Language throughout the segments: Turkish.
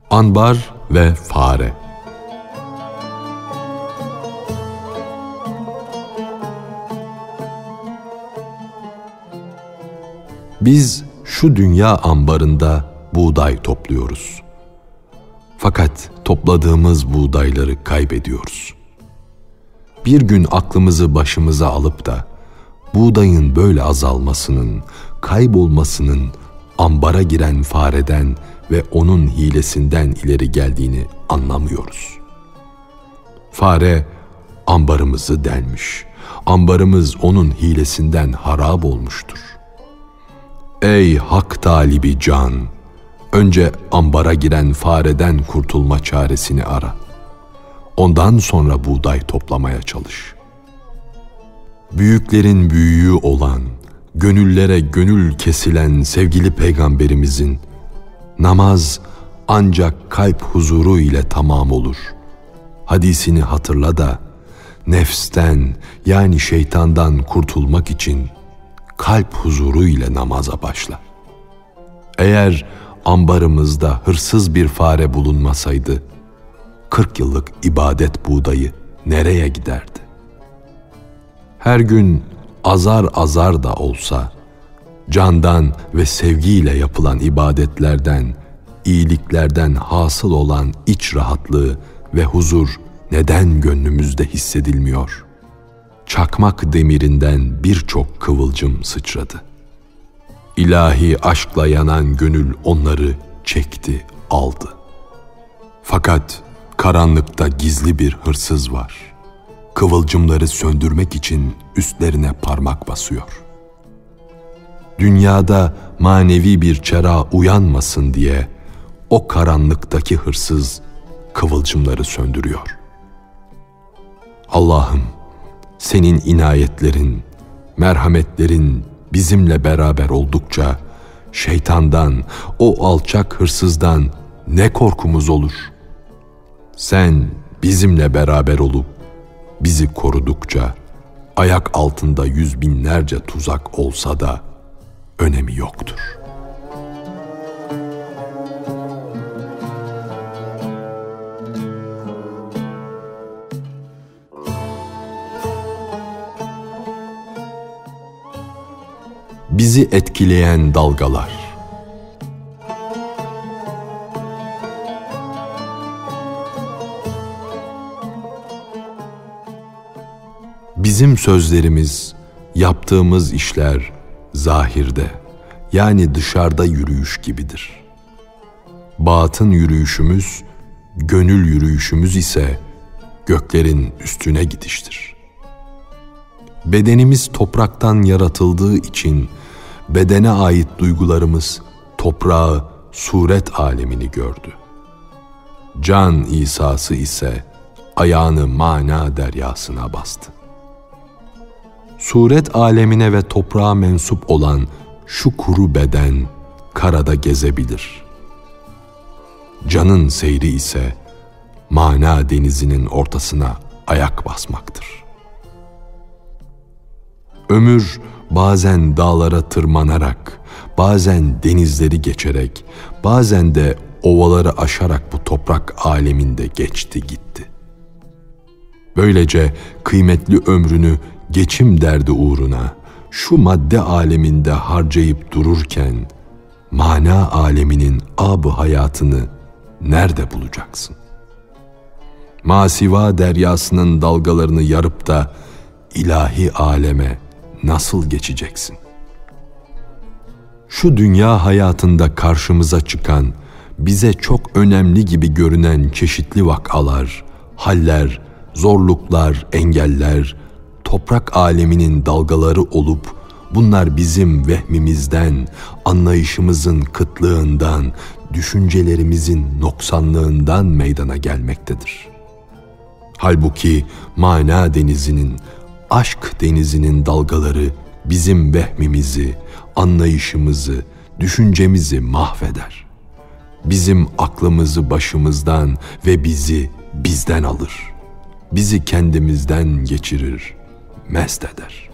Ambar ve fare. Biz şu dünya ambarında buğday topluyoruz. Fakat topladığımız buğdayları kaybediyoruz. Bir gün aklımızı başımıza alıp da buğdayın böyle azalmasının, kaybolmasının ambara giren fareden ve onun hilesinden ileri geldiğini anlamıyoruz. Fare ambarımızı delmiş, ambarımız onun hilesinden harap olmuştur. Ey hak talibi can! Önce ambara giren fareden kurtulma çaresini ara. Ondan sonra buğday toplamaya çalış. Büyüklerin büyüğü olan, gönüllere gönül kesilen sevgili Peygamberimizin namaz ancak kalp huzuru ile tamam olur hadisini hatırla da nefsten yani şeytandan kurtulmak için kalp huzuru ile namaza başla. Eğer ambarımızda hırsız bir fare bulunmasaydı 40 yıllık ibadet buğdayı nereye giderdi? Her gün azar azar da olsa candan ve sevgiyle yapılan ibadetlerden, iyiliklerden hasıl olan iç rahatlığı ve huzur neden gönlümüzde hissedilmiyor? Çakmak demirinden birçok kıvılcım sıçradı. İlahi aşkla yanan gönül onları çekti, aldı. Fakat karanlıkta gizli bir hırsız var. Kıvılcımları söndürmek için üstlerine parmak basıyor. Dünyada manevi bir çıra uyanmasın diye o karanlıktaki hırsız kıvılcımları söndürüyor. Allah'ım, senin inayetlerin, merhametlerin bizimle beraber oldukça şeytandan, o alçak hırsızdan ne korkumuz olur? Sen bizimle beraber olup bizi korudukça ayak altında yüz binlerce tuzak olsa da önemi yoktur. Bizi etkileyen dalgalar. Bizim sözlerimiz, yaptığımız işler zahirde, yani dışarıda yürüyüş gibidir. Batın yürüyüşümüz, gönül yürüyüşümüz ise göklerin üstüne gidiştir. Bedenimiz topraktan yaratıldığı için bedene ait duygularımız toprağı, suret alemini gördü. Can İsa'sı ise ayağını mana deryasına bastı. Suret alemine ve toprağa mensup olan şu kuru beden karada gezebilir. Canın seyri ise mana denizinin ortasına ayak basmaktır. Ömür bazen dağlara tırmanarak, bazen denizleri geçerek, bazen de ovaları aşarak bu toprak aleminde geçti gitti. Böylece kıymetli ömrünü geçim derdi uğruna şu madde aleminde harcayıp dururken mana aleminin ab-ı hayatını nerede bulacaksın? Masiva deryasının dalgalarını yarıp da ilahi aleme nasıl geçeceksin? Şu dünya hayatında karşımıza çıkan, bize çok önemli gibi görünen çeşitli vakalar, haller, zorluklar, engeller, toprak aleminin dalgaları olup, bunlar bizim vehmimizden, anlayışımızın kıtlığından, düşüncelerimizin noksanlığından meydana gelmektedir. Halbuki mana denizinin, aşk denizinin dalgaları bizim vehmimizi, anlayışımızı, düşüncemizi mahveder. Bizim aklımızı başımızdan ve bizi bizden alır. Bizi kendimizden geçirir, mest eder.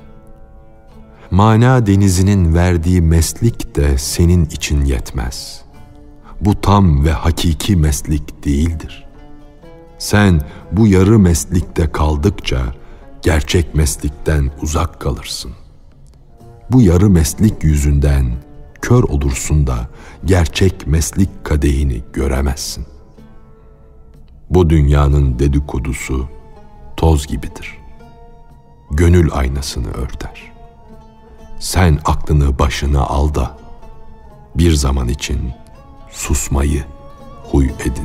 Mana denizinin verdiği mestlik de senin için yetmez. bu tam ve hakiki meslik değildir. Sen bu yarı meslikte kaldıkça gerçek meslikten uzak kalırsın. Bu yarı meslik yüzünden kör olursun da gerçek meslik kadehini göremezsin. Bu dünyanın dedikodusu toz gibidir. Gönül aynasını örter. Sen aklını başına al da bir zaman için susmayı huy edin.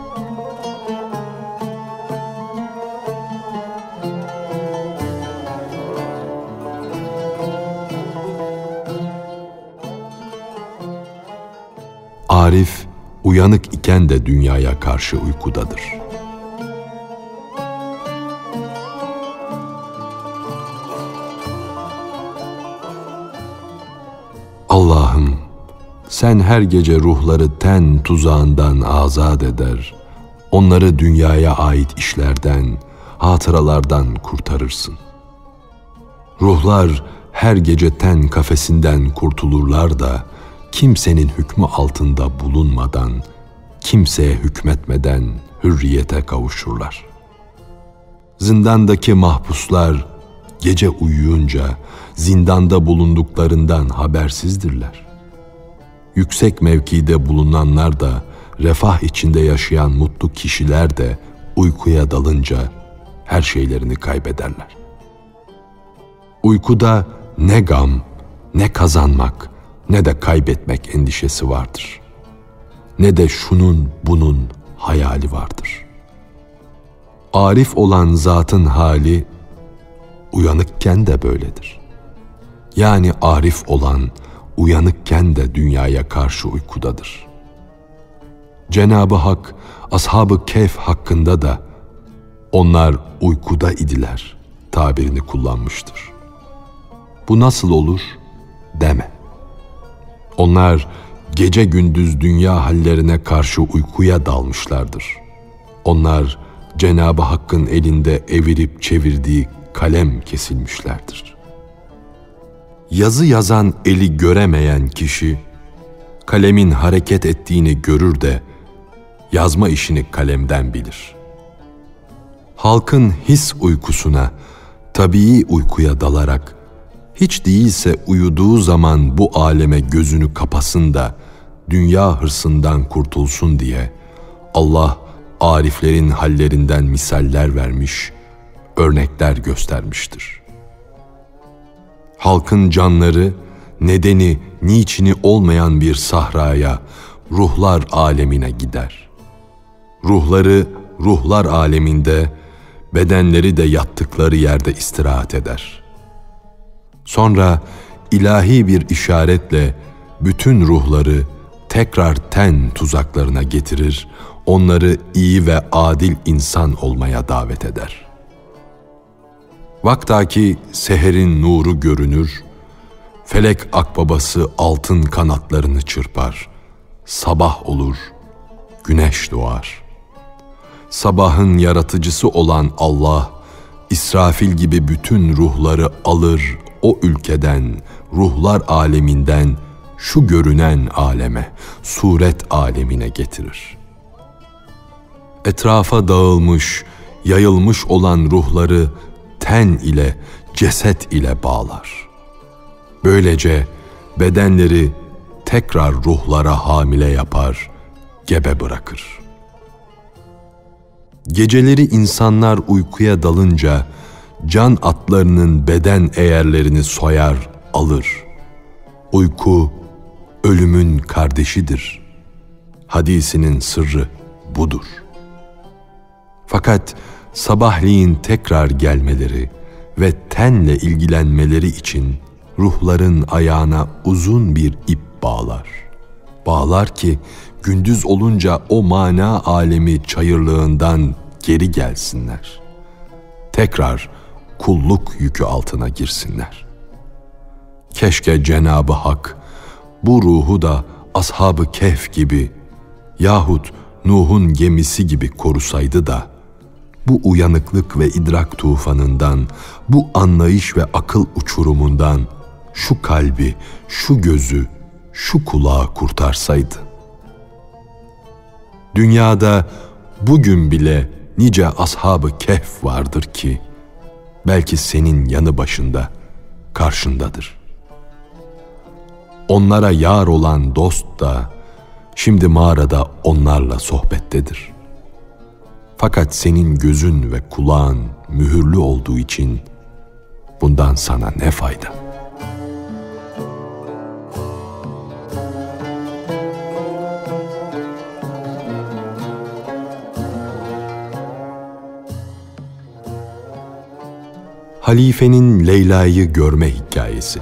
Arif, uyanık iken de dünyaya karşı uykudadır. Allah'ım, sen her gece ruhları ten tuzağından azat eder, onları dünyaya ait işlerden, hatıralardan kurtarırsın. Ruhlar her gece ten kafesinden kurtulurlar da, kimsenin hükmü altında bulunmadan, kimseye hükmetmeden hürriyete kavuşurlar. Zindandaki mahpuslar gece uyuyunca zindanda bulunduklarından habersizdirler. Yüksek mevkide bulunanlar da, refah içinde yaşayan mutlu kişiler de uykuya dalınca her şeylerini kaybederler. Uykuda ne gam, ne kazanmak, ne de kaybetmek endişesi vardır. Ne de şunun bunun hayali vardır. Arif olan zatın hali uyanıkken de böyledir. Yani arif olan uyanıkken de dünyaya karşı uykudadır. Cenab-ı Hak Ashab-ı Kehf hakkında da onlar uykuda idiler tabirini kullanmıştır. Bu nasıl olur deme. Onlar gece gündüz dünya hallerine karşı uykuya dalmışlardır. Onlar Cenab-ı Hakk'ın elinde evirip çevirdiği kalem kesilmişlerdir. Yazı yazan eli göremeyen kişi, kalemin hareket ettiğini görür de yazma işini kalemden bilir. Halkın his uykusuna, tabii uykuya dalarak, hiç değilse uyuduğu zaman bu aleme gözünü kapasın da dünya hırsından kurtulsun diye Allah ariflerin hallerinden misaller vermiş, örnekler göstermiştir. Halkın canları nedeni, niçini olmayan bir sahraya, ruhlar alemine gider. Ruhları ruhlar aleminde, bedenleri de yattıkları yerde istirahat eder. Sonra ilahi bir işaretle bütün ruhları tekrar ten tuzaklarına getirir, onları iyi ve adil insan olmaya davet eder. Vaktaki seherin nuru görünür, felek akbabası altın kanatlarını çırpar, sabah olur, güneş doğar. Sabahın yaratıcısı olan Allah, İsrafil gibi bütün ruhları alır, o ülkeden, ruhlar aleminden şu görünen aleme, suret alemine getirir. Etrafa dağılmış, yayılmış olan ruhları ten ile, ceset ile bağlar. Böylece bedenleri tekrar ruhlara hamile yapar, gebe bırakır. Geceleri insanlar uykuya dalınca, can atlarının beden eğerlerini soyar, alır. Uyku, ölümün kardeşidir. Hadisinin sırrı budur. Fakat sabahleyin tekrar gelmeleri ve tenle ilgilenmeleri için ruhların ayağına uzun bir ip bağlar. Bağlar ki gündüz olunca o mana alemi çayırlığından geri gelsinler. Tekrar kulluk yükü altına girsinler. Keşke Cenab-ı Hak bu ruhu da Ashab-ı Kehf gibi yahut Nuh'un gemisi gibi korusaydı da bu uyanıklık ve idrak tufanından, bu anlayış ve akıl uçurumundan şu kalbi, şu gözü, şu kulağı kurtarsaydı. Dünyada bugün bile nice ashab-ı kehf vardır ki, belki senin yanı başında, karşındadır. Onlara yar olan dost da, şimdi mağarada onlarla sohbettedir. Fakat senin gözün ve kulağın mühürlü olduğu için, bundan sana ne fayda? Halifenin Leyla'yı görme hikayesi.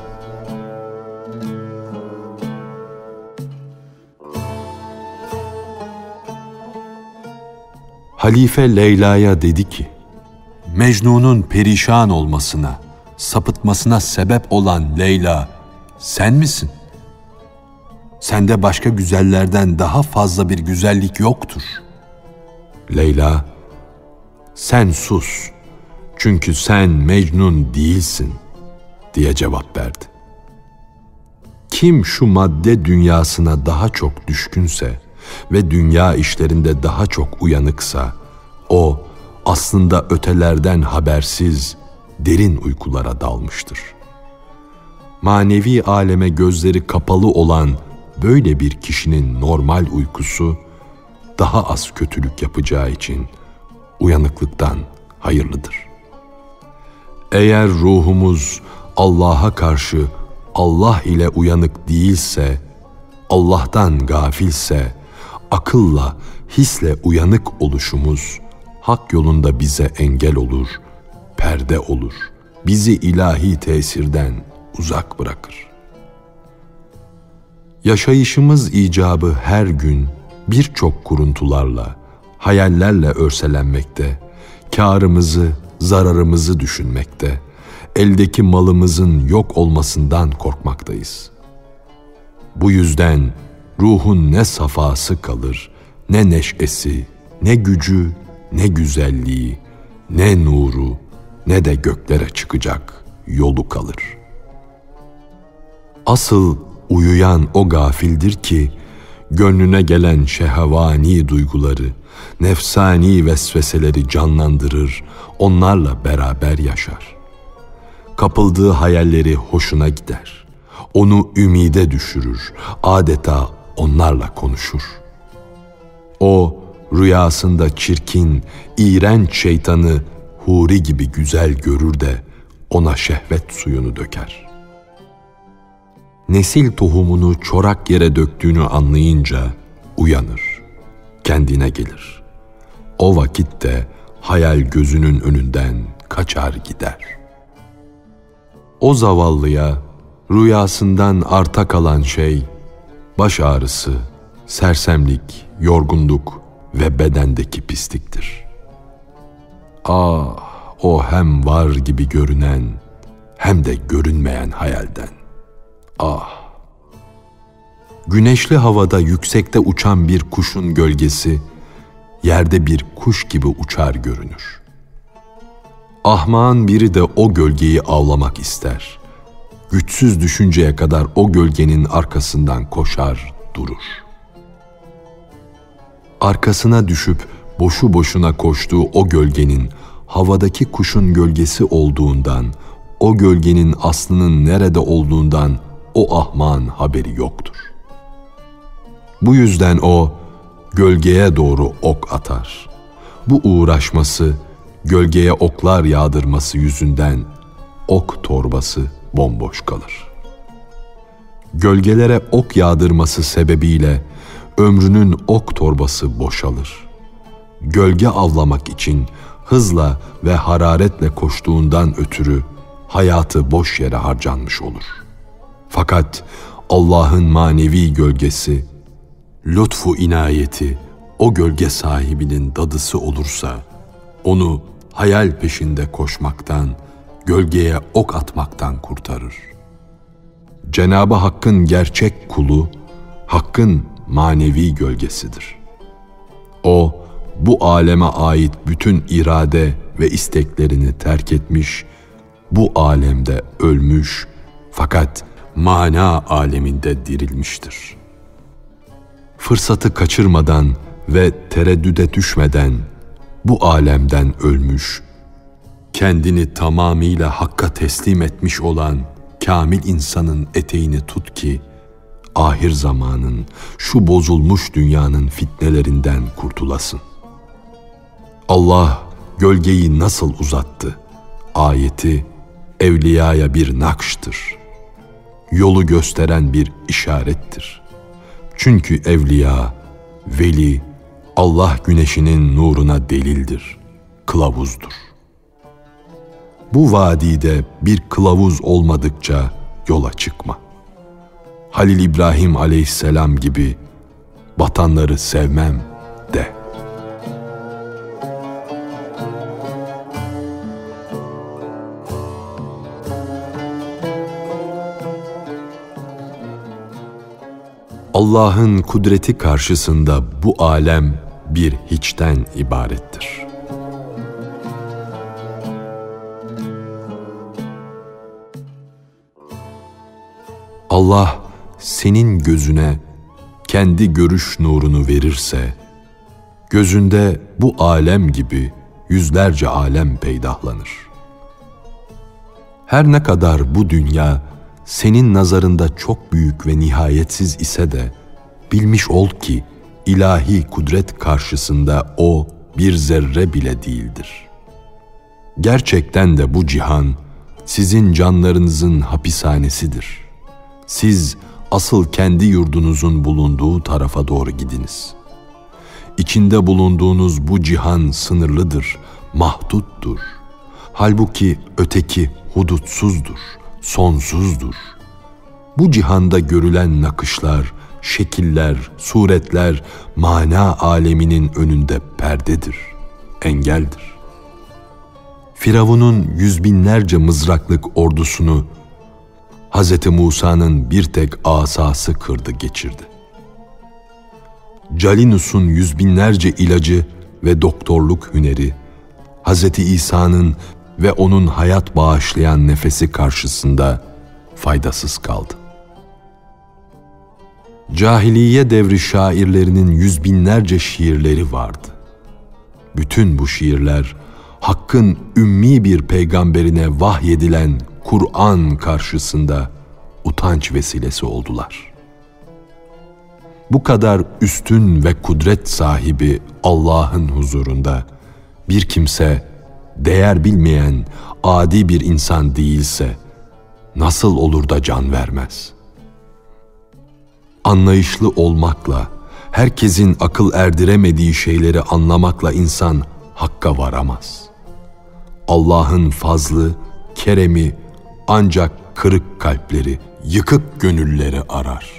Halife Leyla'ya dedi ki, Mecnun'un perişan olmasına, sapıtmasına sebep olan Leyla sen misin? Sende başka güzellerden daha fazla bir güzellik yoktur. Leyla, sen sus, çünkü sen Mecnun değilsin diye cevap verdi. Kim şu madde dünyasına daha çok düşkünse ve dünya işlerinde daha çok uyanıksa, o aslında ötelerden habersiz derin uykulara dalmıştır. Manevi aleme gözleri kapalı olan böyle bir kişinin normal uykusu, daha az kötülük yapacağı için uyanıklıktan hayırlıdır. Eğer ruhumuz Allah'a karşı Allah ile uyanık değilse, Allah'tan gafilse, akılla, hisle uyanık oluşumuz hak yolunda bize engel olur, perde olur, bizi ilahi tesirden uzak bırakır. Yaşayışımız icabı her gün birçok kuruntularla, hayallerle örselenmekte, kârımızı, zararımızı düşünmekte, eldeki malımızın yok olmasından korkmaktayız. Bu yüzden ruhun ne safası kalır, ne neşesi, ne gücü, ne güzelliği, ne nuru, ne de göklere çıkacak yolu kalır. Asıl uyuyan o gafildir ki, gönlüne gelen şehvani duyguları, nefsani vesveseleri canlandırır, onlarla beraber yaşar. Kapıldığı hayalleri hoşuna gider. Onu ümide düşürür, adeta onlarla konuşur. O, rüyasında çirkin, iğrenç şeytanı huri gibi güzel görür de ona şehvet suyunu döker. Nesil tohumunu çorak yere döktüğünü anlayınca uyanır, kendine gelir. O vakitte hayal gözünün önünden kaçar gider. O zavallıya rüyasından arta kalan şey, baş ağrısı, sersemlik, yorgunluk ve bedendeki pisliktir. Ah, o hem var gibi görünen hem de görünmeyen hayalden. Ah! Güneşli havada yüksekte uçan bir kuşun gölgesi, yerde bir kuş gibi uçar görünür. Ahmağın biri de o gölgeyi avlamak ister. Güçsüz düşünceye kadar o gölgenin arkasından koşar, durur. Arkasına düşüp boşu boşuna koştuğu o gölgenin havadaki kuşun gölgesi olduğundan, o gölgenin aslının nerede olduğundan o ahmağın haberi yoktur. Bu yüzden o gölgeye doğru ok atar. Bu uğraşması, gölgeye oklar yağdırması yüzünden ok torbası bomboş kalır. Gölgelere ok yağdırması sebebiyle ömrünün ok torbası boşalır. Gölge avlamak için hızla ve hararetle koştuğundan ötürü hayatı boş yere harcanmış olur. Fakat Allah'ın manevi gölgesi, lütfu inayeti o gölge sahibinin dadısı olursa, onu hayal peşinde koşmaktan, gölgeye ok atmaktan kurtarır. Cenab-ı Hakk'ın gerçek kulu, Hakk'ın manevi gölgesidir. O, bu aleme ait bütün irade ve isteklerini terk etmiş, bu alemde ölmüş fakat mana aleminde dirilmiştir. Fırsatı kaçırmadan ve tereddüde düşmeden bu alemden ölmüş, kendini tamamıyla Hakk'a teslim etmiş olan kamil insanın eteğini tut ki, ahir zamanın, şu bozulmuş dünyanın fitnelerinden kurtulasın. Allah gölgeyi nasıl uzattı? Ayeti evliyaya bir nakştır. Yolu gösteren bir işarettir. Çünkü evliya, veli, Allah güneşinin nuruna delildir, kılavuzdur. Bu vadide bir kılavuz olmadıkça yola çıkma. Halil İbrahim aleyhisselam gibi batanları sevmem de. Allah'ın kudreti karşısında bu alem bir hiçten ibarettir. Allah senin gözüne kendi görüş nurunu verirse, gözünde bu alem gibi yüzlerce alem peydahlanır. Her ne kadar bu dünya senin nazarında çok büyük ve nihayetsiz ise de, bilmiş ol ki ilahi kudret karşısında o bir zerre bile değildir. Gerçekten de bu cihan sizin canlarınızın hapishanesidir. Siz asıl kendi yurdunuzun bulunduğu tarafa doğru gidiniz. İçinde bulunduğunuz bu cihan sınırlıdır, mahduttur. Halbuki öteki hudutsuzdur, sonsuzdur. Bu cihanda görülen nakışlar, şekiller, suretler mana aleminin önünde perdedir, engeldir. Firavun'un yüz binlerce mızraklık ordusunu Hz. Musa'nın bir tek asası kırdı geçirdi. Calinus'un yüz binlerce ilacı ve doktorluk hüneri, Hz. İsa'nın ve onun hayat bağışlayan nefesi karşısında faydasız kaldı. Cahiliye devri şairlerinin yüz binlerce şiirleri vardı. Bütün bu şiirler, Hakk'ın ümmi bir peygamberine vahyedilen Kur'an karşısında utanç vesilesi oldular. Bu kadar üstün ve kudret sahibi Allah'ın huzurunda bir kimse değer bilmeyen adi bir insan değilse nasıl olur da can vermez? Anlayışlı olmakla, herkesin akıl erdiremediği şeyleri anlamakla insan Hakk'a varamaz. Allah'ın fazlı, keremi ancak kırık kalpleri, yıkık gönülleri arar.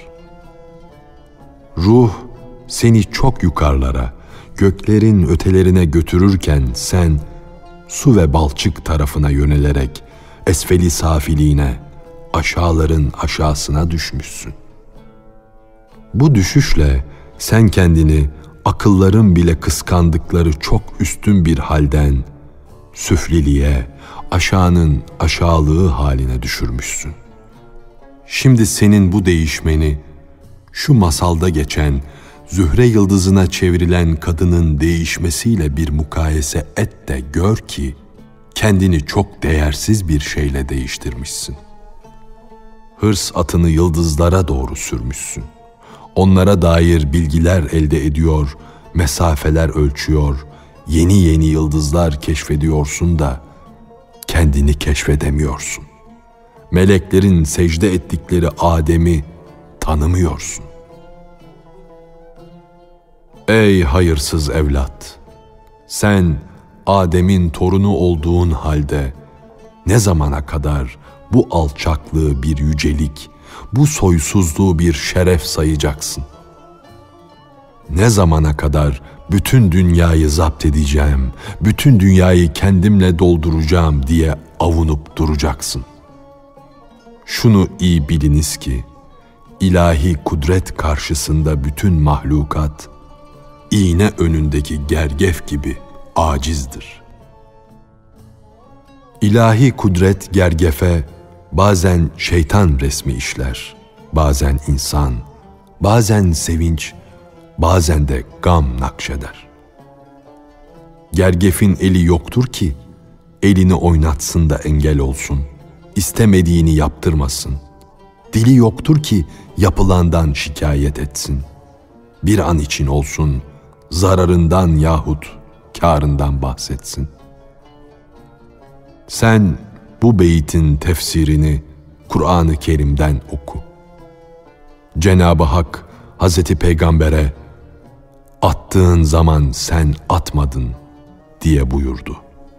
Ruh seni çok yukarılara, göklerin ötelerine götürürken sen su ve balçık tarafına yönelerek esfeli safiliğine, aşağıların aşağısına düşmüşsün. Bu düşüşle sen kendini akılların bile kıskandıkları çok üstün bir halden süfliliğe, aşağının aşağılığı haline düşürmüşsün. Şimdi senin bu değişmeni şu masalda geçen Zühre yıldızına çevrilen kadının değişmesiyle bir mukayese et de gör ki kendini çok değersiz bir şeyle değiştirmişsin. Hırs atını yıldızlara doğru sürmüşsün. Onlara dair bilgiler elde ediyor, mesafeler ölçüyor, yeni yeni yıldızlar keşfediyorsun da kendini keşfedemiyorsun. Meleklerin secde ettikleri Adem'i tanımıyorsun. Ey hayırsız evlat! Sen Adem'in torunu olduğun halde ne zamana kadar bu alçaklığı bir yücelik, bu soysuzluğu bir şeref sayacaksın? Ne zamana kadar bütün dünyayı zapt edeceğim, bütün dünyayı kendimle dolduracağım diye avunup duracaksın? Şunu iyi biliniz ki, ilahi kudret karşısında bütün mahlukat, iğne önündeki gergef gibi acizdir. İlahi kudret gergefe bazen şeytan resmi işler, bazen insan, bazen sevinç, bazen de gam nakşeder. Gergefin eli yoktur ki, elini oynatsın da engel olsun, istemediğini yaptırmasın. Dili yoktur ki, yapılandan şikayet etsin. Bir an için olsun, zararından yahut kârından bahsetsin. Sen bu beytin tefsirini Kur'an-ı Kerim'den oku. Cenab-ı Hak Hazreti Peygamber'e attığın zaman sen atmadın diye buyurdu.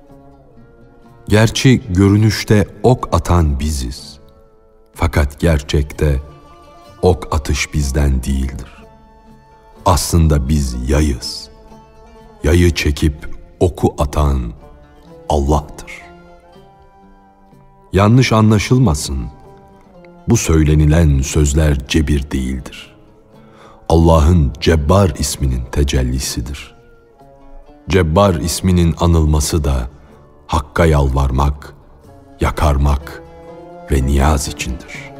Gerçi görünüşte ok atan biziz. Fakat gerçekte ok atış bizden değildir. Aslında biz yayız. Yayı çekip oku atan Allah'tır. Yanlış anlaşılmasın. Bu söylenilen sözler cebir değildir. Allah'ın Cebbar isminin tecellisidir. Cebbar isminin anılması da Hakk'a yalvarmak, yakarmak ve niyaz içindir.